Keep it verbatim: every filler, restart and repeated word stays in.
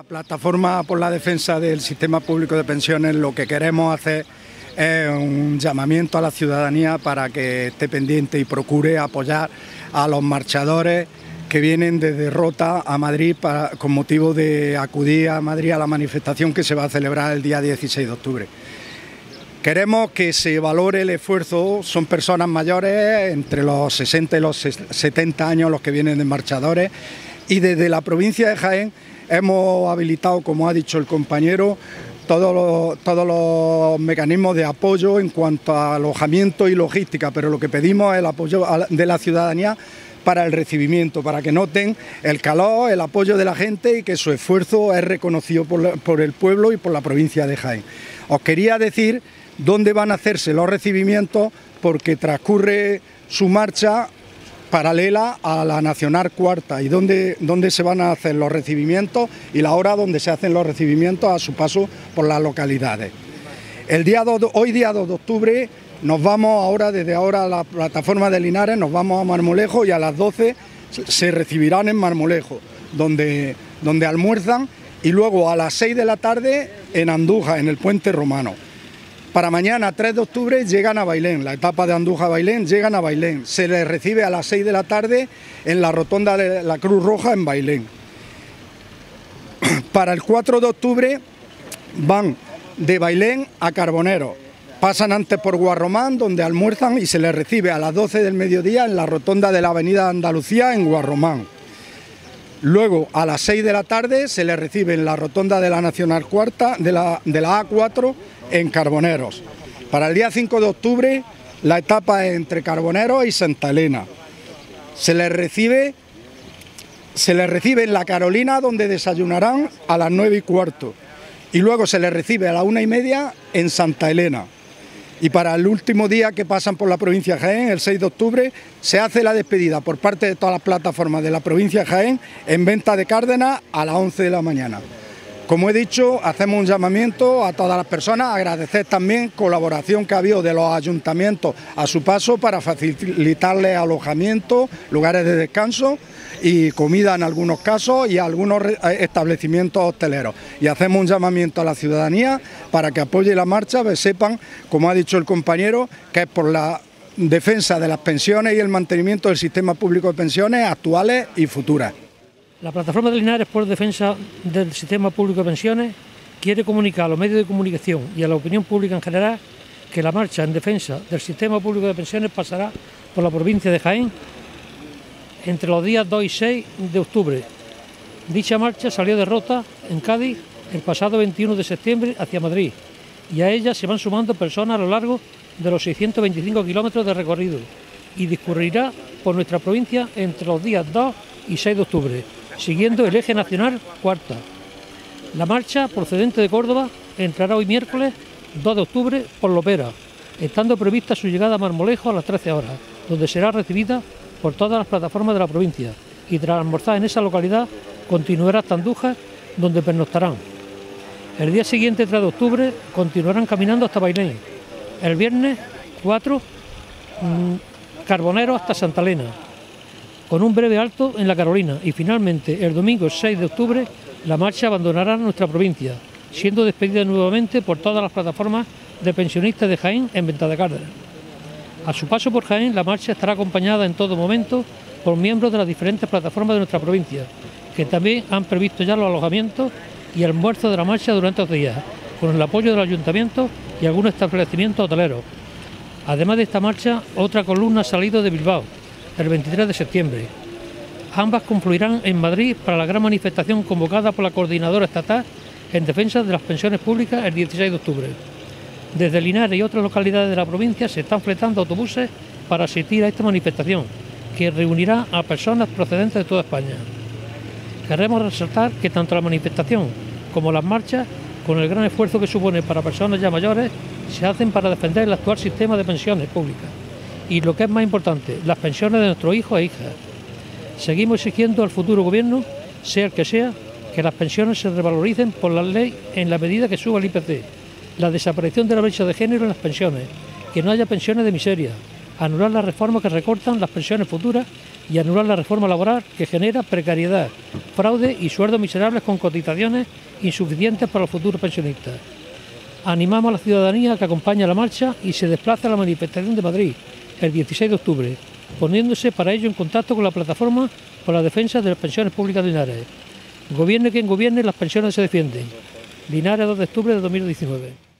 La plataforma por la defensa del sistema público de pensiones, lo que queremos hacer es un llamamiento a la ciudadanía para que esté pendiente y procure apoyar a los marchadores que vienen desde Rota a Madrid para, con motivo de acudir a Madrid a la manifestación que se va a celebrar el día dieciséis de octubre. Queremos que se valore el esfuerzo, son personas mayores, entre los sesenta y los setenta años los que vienen de marchadores, y desde la provincia de Jaén hemos habilitado, como ha dicho el compañero, todos los, todos los mecanismos de apoyo en cuanto a alojamiento y logística, pero lo que pedimos es el apoyo de la ciudadanía para el recibimiento, para que noten el calor, el apoyo de la gente y que su esfuerzo es reconocido por, la, por el pueblo y por la provincia de Jaén. Os quería decir dónde van a hacerse los recibimientos, porque transcurre su marcha paralela a la Nacional Cuarta y dónde, dónde se van a hacer los recibimientos y la hora donde se hacen los recibimientos a su paso por las localidades. El día dos, hoy día dos de octubre nos vamos ahora, desde ahora a la plataforma de Linares, nos vamos a Marmolejo y a las doce se recibirán en Marmolejo, donde, donde almuerzan, y luego a las seis de la tarde en Andújar, en el Puente Romano. Para mañana, tres de octubre, llegan a Bailén, la etapa de Andújar-Bailén, llegan a Bailén. Se les recibe a las seis de la tarde en la rotonda de la Cruz Roja en Bailén. Para el cuatro de octubre van de Bailén a Carbonero. Pasan antes por Guarromán, donde almuerzan, y se les recibe a las doce del mediodía en la rotonda de la Avenida Andalucía en Guarromán. Luego, a las seis de la tarde, se les recibe en la rotonda de la Nacional Cuarta, de la, de la A cuatro, en Carboneros. Para el día cinco de octubre, la etapa es entre Carboneros y Santa Elena. Se les recibe, se les recibe en la Carolina, donde desayunarán a las nueve y cuarto. Y luego se les recibe a la una y media en Santa Elena. Y para el último día que pasan por la provincia de Jaén, el seis de octubre, se hace la despedida por parte de todas las plataformas de la provincia de Jaén en Venta de Cárdenas a las once de la mañana. Como he dicho, hacemos un llamamiento a todas las personas, agradecer también colaboración que ha habido de los ayuntamientos a su paso para facilitarles alojamiento, lugares de descanso y comida en algunos casos y algunos establecimientos hosteleros. Y hacemos un llamamiento a la ciudadanía para que apoye la marcha, que sepan, como ha dicho el compañero, que es por la defensa de las pensiones y el mantenimiento del sistema público de pensiones actuales y futuras. La Plataforma de Linares por Defensa del Sistema Público de Pensiones quiere comunicar a los medios de comunicación y a la opinión pública en general que la marcha en defensa del Sistema Público de Pensiones pasará por la provincia de Jaén entre los días dos y seis de octubre. Dicha marcha salió de Rota, en Cádiz, el pasado veintiuno de septiembre hacia Madrid, y a ella se van sumando personas a lo largo de los seiscientos veinticinco kilómetros de recorrido y discurrirá por nuestra provincia entre los días dos y seis de octubre, siguiendo el eje nacional Cuarta. La marcha procedente de Córdoba entrará hoy miércoles dos de octubre por Lopera, estando prevista su llegada a Marmolejo a las trece horas, donde será recibida por todas las plataformas de la provincia, y tras almorzar en esa localidad continuará hasta Andújar, donde pernoctarán. El día siguiente, tres de octubre, continuarán caminando hasta Bailén. El viernes cuatro, mmm, Carbonero hasta Santa Elena, con un breve alto en la Carolina, y finalmente el domingo seis de octubre la marcha abandonará nuestra provincia, siendo despedida nuevamente por todas las plataformas de pensionistas de Jaén en Venta de Cárdenas. A su paso por Jaén, la marcha estará acompañada en todo momento por miembros de las diferentes plataformas de nuestra provincia, que también han previsto ya los alojamientos y almuerzos de la marcha durante los días, con el apoyo del ayuntamiento y algunos establecimientos hoteleros. Además de esta marcha, otra columna ha salido de Bilbao el veintitrés de septiembre. Ambas confluirán en Madrid para la gran manifestación convocada por la Coordinadora Estatal en defensa de las pensiones públicas el dieciséis de octubre. Desde Linares y otras localidades de la provincia se están fletando autobuses para asistir a esta manifestación, que reunirá a personas procedentes de toda España. Queremos resaltar que tanto la manifestación como las marchas, con el gran esfuerzo que supone para personas ya mayores, se hacen para defender el actual sistema de pensiones públicas y, lo que es más importante, las pensiones de nuestros hijos e hijas. Seguimos exigiendo al futuro gobierno, sea el que sea, que las pensiones se revaloricen por la ley en la medida que suba el I P C, la desaparición de la brecha de género en las pensiones, que no haya pensiones de miseria, anular las reformas que recortan las pensiones futuras y anular la reforma laboral que genera precariedad, fraude y sueldos miserables con cotizaciones insuficientes para los futuros pensionistas. Animamos a la ciudadanía a que acompañe a la marcha y se desplace a la manifestación de Madrid el dieciséis de octubre, poniéndose para ello en contacto con la plataforma por la defensa de las pensiones públicas de Linares. Gobierne quien gobierne, las pensiones se defienden. Linares, dos de octubre de dos mil diecinueve.